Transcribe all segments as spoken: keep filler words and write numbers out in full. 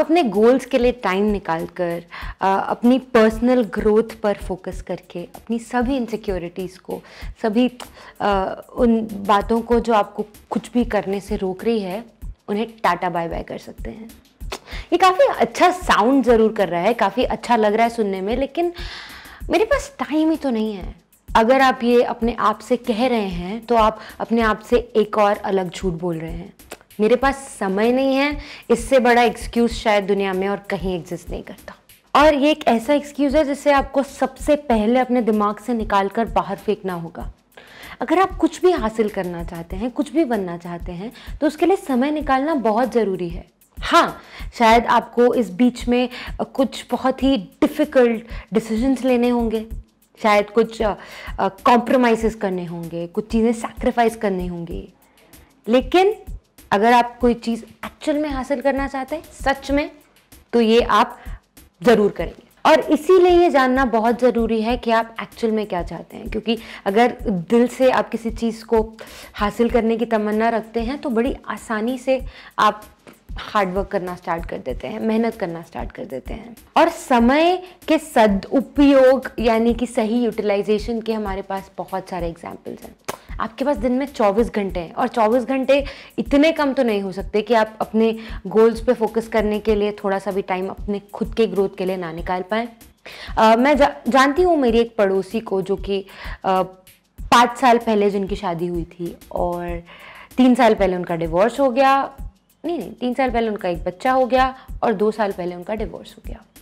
अपने गोल्स के लिए टाइम निकाल कर अपनी पर्सनल ग्रोथ पर फोकस करके अपनी सभी इनसिक्योरिटीज़ को, सभी आ, उन बातों को जो आपको कुछ भी करने से रोक रही है, उन्हें टाटा बाय बाय कर सकते हैं। ये काफ़ी अच्छा साउंड ज़रूर कर रहा है, काफ़ी अच्छा लग रहा है सुनने में, लेकिन मेरे पास टाइम ही तो नहीं है। अगर आप ये अपने आप से कह रहे हैं तो आप अपने आप से एक और अलग झूठ बोल रहे हैं। मेरे पास समय नहीं है, इससे बड़ा एक्सक्यूज़ शायद दुनिया में और कहीं एग्जिस्ट नहीं करता। और ये एक ऐसा एक्सक्यूज़ है जिसे आपको सबसे पहले अपने दिमाग से निकाल कर बाहर फेंकना होगा। अगर आप कुछ भी हासिल करना चाहते हैं, कुछ भी बनना चाहते हैं, तो उसके लिए समय निकालना बहुत ज़रूरी है। हाँ, शायद आपको इस बीच में कुछ बहुत ही डिफ़िकल्ट डिसीजंस लेने होंगे, शायद कुछ कॉम्प्रोमाइज़ करने होंगे, कुछ चीज़ें सैक्रिफाइस करनी होंगी, लेकिन अगर आप कोई चीज़ एक्चुअल में हासिल करना चाहते हैं सच में, तो ये आप ज़रूर करेंगे। और इसीलिए ये जानना बहुत ज़रूरी है कि आप एक्चुअल में क्या चाहते हैं, क्योंकि अगर दिल से आप किसी चीज़ को हासिल करने की तमन्ना रखते हैं तो बड़ी आसानी से आप हार्डवर्क करना स्टार्ट कर देते हैं, मेहनत करना स्टार्ट कर देते हैं। और समय के सदुपयोग यानी कि सही यूटिलाइजेशन के हमारे पास बहुत सारे एग्जाम्पल्स हैं। आपके पास दिन में चौबीस घंटे हैं और चौबीस घंटे इतने कम तो नहीं हो सकते कि आप अपने गोल्स पे फोकस करने के लिए थोड़ा सा भी टाइम अपने खुद के ग्रोथ के लिए ना निकाल पाएँ। uh, मैं जा, जानती हूँ मेरी एक पड़ोसी को जो कि uh, पाँच साल पहले जिनकी शादी हुई थी और तीन साल पहले उनका डिवोर्स हो गया। नहीं नहीं तीन साल पहले उनका एक बच्चा हो गया और दो साल पहले उनका डिवोर्स हो गया।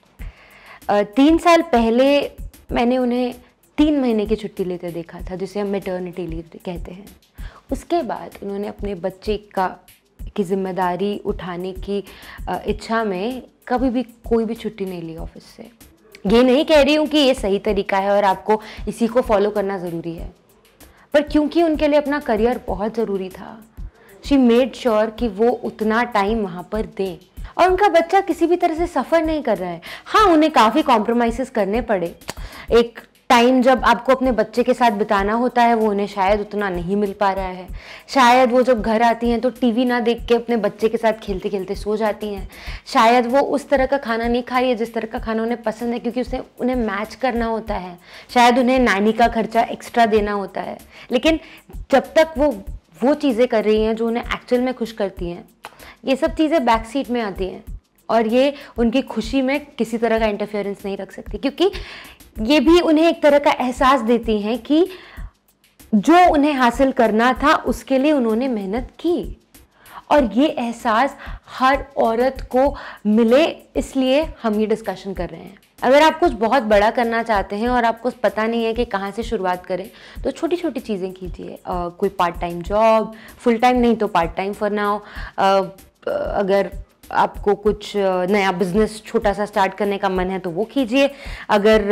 uh, तीन साल पहले मैंने उन्हें तीन महीने की छुट्टी लेते देखा था, जिसे हम मैटर्निटी लीव कहते हैं। उसके बाद उन्होंने अपने बच्चे का की जिम्मेदारी उठाने की इच्छा में कभी भी कोई भी छुट्टी नहीं ली ऑफिस से। ये नहीं कह रही हूँ कि ये सही तरीका है और आपको इसी को फॉलो करना ज़रूरी है, पर क्योंकि उनके लिए अपना करियर बहुत ज़रूरी था, शी मेड श्योर कि वो उतना टाइम वहाँ पर दें। और उनका बच्चा किसी भी तरह से सफ़र नहीं कर रहा है। हाँ, उन्हें काफ़ी कॉम्प्रोमाइज़ करने पड़े। एक टाइम जब आपको अपने बच्चे के साथ बिताना होता है वो उन्हें शायद उतना नहीं मिल पा रहा है। शायद वो जब घर आती हैं तो टीवी ना देख के अपने बच्चे के साथ खेलते खेलते सो जाती हैं। शायद वो उस तरह का खाना नहीं खा रही है जिस तरह का खाना उन्हें पसंद है, क्योंकि उसे उन्हें मैच करना होता है। शायद उन्हें नानी का खर्चा एक्स्ट्रा देना होता है। लेकिन जब तक वो वो चीज़ें कर रही हैं जो उन्हें एक्चुअल में खुश करती हैं, ये सब चीज़ें बैक सीट में आती हैं और ये उनकी खुशी में किसी तरह का इंटरफेरेंस नहीं रख सकती, क्योंकि ये भी उन्हें एक तरह का एहसास देती हैं कि जो उन्हें हासिल करना था उसके लिए उन्होंने मेहनत की। और ये एहसास हर औरत को मिले, इसलिए हम ये डिस्कशन कर रहे हैं। अगर आप कुछ बहुत बड़ा करना चाहते हैं और आपको पता नहीं है कि कहाँ से शुरुआत करें, तो छोटी छोटी चीज़ें कीजिए। कोई part time job, full time नहीं तो पार्ट टाइम फॉर नाउ। अगर आपको कुछ नया बिजनेस छोटा सा स्टार्ट करने का मन है तो वो कीजिए। अगर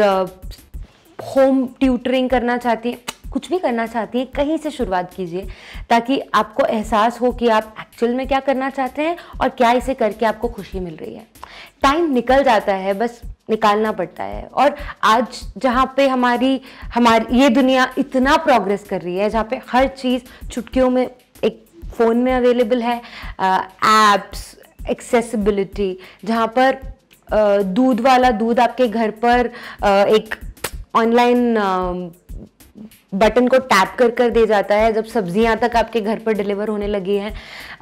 होम ट्यूटरिंग करना चाहती हैं, कुछ भी करना चाहती हैं, कहीं से शुरुआत कीजिए ताकि आपको एहसास हो कि आप एक्चुअल में क्या करना चाहते हैं और क्या इसे करके आपको खुशी मिल रही है। टाइम निकल जाता है, बस निकालना पड़ता है। और आज जहाँ पे हमारी हमारी ये दुनिया इतना प्रोग्रेस कर रही है, जहाँ पे हर चीज़ चुटकियों में एक फ़ोन में अवेलेबल है, एप्स, एक्सेसिबिलिटी, जहाँ पर दूध वाला दूध आपके घर पर एक ऑनलाइन बटन को टैप कर कर दे जाता है, जब सब्जियां तक आपके घर पर डिलीवर होने लगी हैं।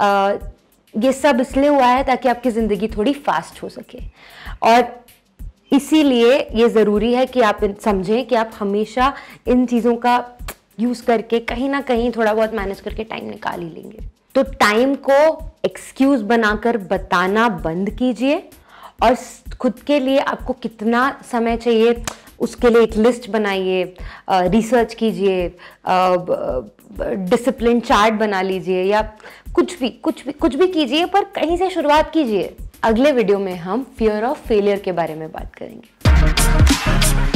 ये सब इसलिए हुआ है ताकि आपकी ज़िंदगी थोड़ी फास्ट हो सके। और इसीलिए ये ज़रूरी है कि आप समझें कि आप हमेशा इन चीज़ों का यूज़ करके कहीं ना कहीं थोड़ा बहुत मैनेज करके टाइम निकाल ही लेंगे। तो टाइम को एक्सक्यूज़ बनाकर बताना बंद कीजिए और खुद के लिए आपको कितना समय चाहिए उसके लिए एक लिस्ट बनाइए, रिसर्च कीजिए, डिसिप्लिन चार्ट बना लीजिए, या कुछ भी कुछ भी कुछ भी कीजिए, पर कहीं से शुरुआत कीजिए। अगले वीडियो में हम फियर ऑफ फेलियर के बारे में बात करेंगे।